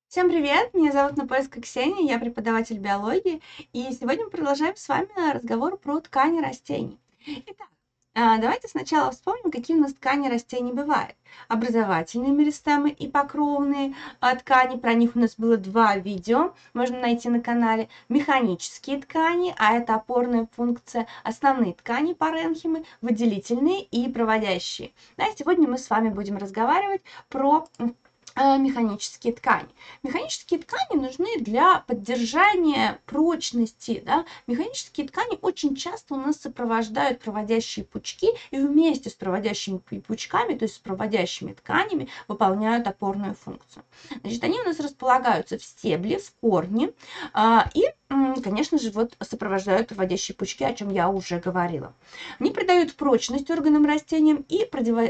Всем привет! Меня зовут Напольская Ксения, я преподаватель биологии, и сегодня мы продолжаем с вами разговор про ткани растений. Итак, давайте сначала вспомним, какие у нас ткани растений бывают. Образовательные меристемы и покровные ткани, про них у нас было два видео, можно найти на канале. Механические ткани, а это опорная функция, основные ткани паренхимы, выделительные и проводящие. Да, сегодня мы с вами будем разговаривать про механические ткани. Механические ткани нужны для поддержания прочности. Да? Механические ткани очень часто у нас сопровождают проводящие пучки и вместе с проводящими пучками, то есть с проводящими тканями, выполняют опорную функцию. Значит, они у нас располагаются в стебле, в корне и, конечно же, вот сопровождают проводящие пучки, о чем я уже говорила. Они придают прочность органам растениям и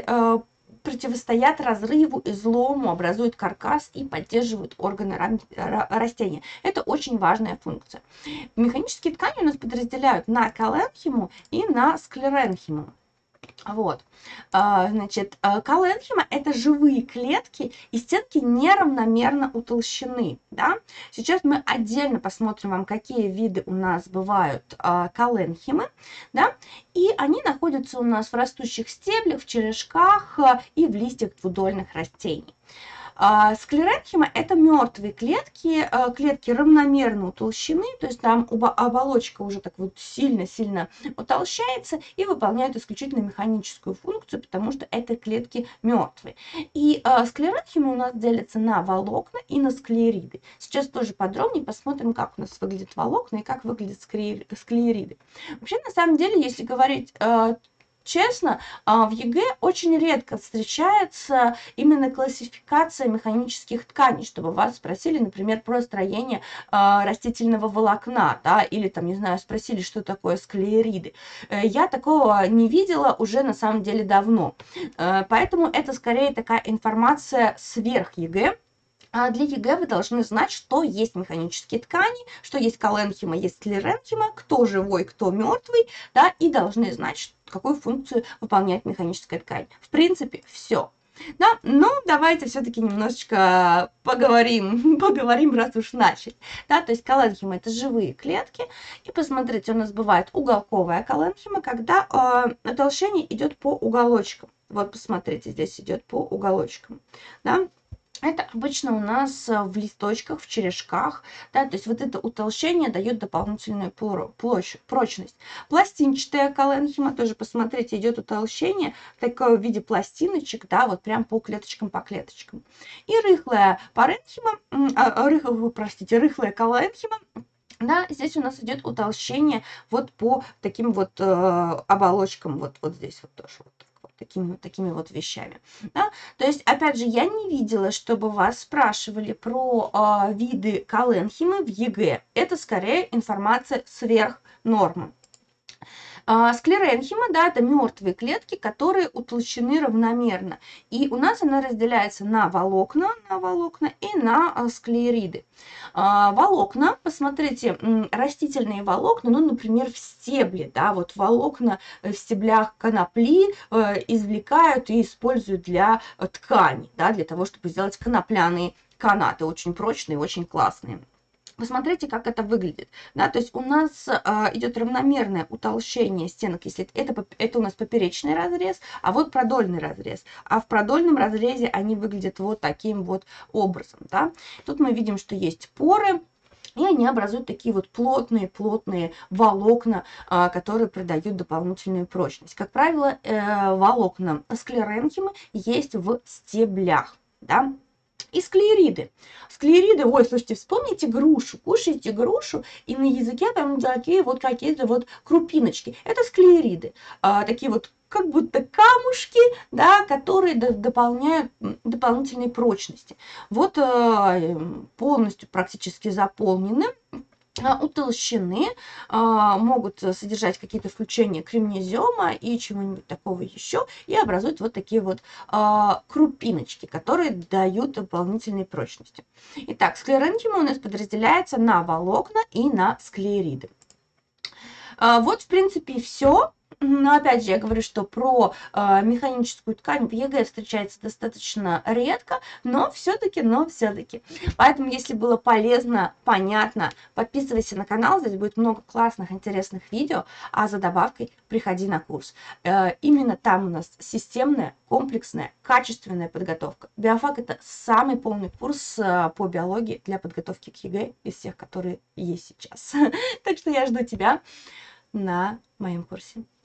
противостоят разрыву, излому, образуют каркас и поддерживают органы растения. Это очень важная функция. Механические ткани у нас подразделяют на каленхиму и на склеренхиму. Вот. Значит, каленхима – это живые клетки, и стенки неравномерно утолщены. Да? Сейчас мы отдельно посмотрим вам, какие виды у нас бывают каленхимы. Да? И они находятся у нас в растущих стеблях, в черешках и в листьях двудольных растений. Склеренхима – это мертвые клетки, клетки равномерно утолщены, то есть там оболочка уже так вот сильно-сильно утолщается и выполняет исключительно механическую функцию, потому что это клетки мертвые. И склеренхима у нас делится на волокна и на склериды. Сейчас тоже подробнее посмотрим, как у нас выглядят волокна и как выглядят склериды. Вообще, на самом деле, если говорить честно, в ЕГЭ очень редко встречается именно классификация механических тканей, чтобы вас спросили, например, про строение растительного волокна, да, или там, не знаю, спросили, что такое склериды. Я такого не видела уже на самом деле давно. Поэтому это скорее такая информация сверх ЕГЭ. А для ЕГЭ вы должны знать, что есть механические ткани, что есть каленхима, есть склеренхима, кто живой, кто мертвый, да, и должны знать, какую функцию выполняет механическая ткань. В принципе, все. Да, но давайте все-таки немножечко поговорим, раз уж начали. Да, то есть каленхима – это живые клетки, и посмотрите, у нас бывает уголковая каленхима, когда утолщение идет по уголочкам. Вот посмотрите, здесь идет по уголочкам, да. Это обычно у нас в листочках, в черешках, да, то есть вот это утолщение дает дополнительную прочность. Пластинчатая каленхима, тоже посмотрите, идет утолщение такое в виде пластиночек, да, вот прям по клеточкам, по клеточкам. И рыхлая паренхима, рыхлая каленхима, да, здесь у нас идет утолщение вот по таким вот оболочкам, вот здесь вот тоже вот такими вот вещами. Да? То есть, опять же, я не видела, чтобы вас спрашивали про виды каленхимы в ЕГЭ. Это скорее информация сверх нормы. Склеренхима, да, это мертвые клетки, которые утолщены равномерно. И у нас она разделяется на волокна и на склериды. Волокна, посмотрите, растительные волокна, ну, например, в стебле, да, вот волокна в стеблях конопли извлекают и используют для ткани, да, для того, чтобы сделать конопляные канаты, очень прочные, очень классные. Посмотрите, как это выглядит. Да, то есть у нас идет равномерное утолщение стенок, если это у нас поперечный разрез, а вот продольный разрез. А в продольном разрезе они выглядят вот таким вот образом. Да. Тут мы видим, что есть поры, и они образуют такие вот плотные волокна, которые придают дополнительную прочность. Как правило, волокна склеренхимы есть в стеблях. Да. И склериды. Склериды, ой, слушайте, вспомните грушу, кушаете грушу, и на языке там такие вот какие-то вот крупиночки. Это склериды. Такие вот как будто камушки, да, которые дополняют дополнительной прочности. Вот полностью практически заполнены, утолщены, могут содержать какие-то включения кремнезема и чего-нибудь такого еще, и образуют вот такие вот крупиночки, которые дают дополнительной прочности. Итак, склеренхима у нас подразделяется на волокна и на склериды. Вот, в принципе, все. Но опять же, я говорю, что про механическую ткань в ЕГЭ встречается достаточно редко, но все-таки, Поэтому, если было полезно, понятно, подписывайся на канал, здесь будет много классных, интересных видео, а за добавкой приходи на курс. Именно там у нас системная, комплексная, качественная подготовка. Биофак – это самый полный курс по биологии для подготовки к ЕГЭ из всех, которые есть сейчас. Так что я жду тебя на моем курсе.